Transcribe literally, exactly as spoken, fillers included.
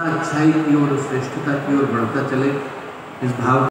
अच्छाई की ओर, श्रेष्ठता की ओर बढ़ता चले, इस भाव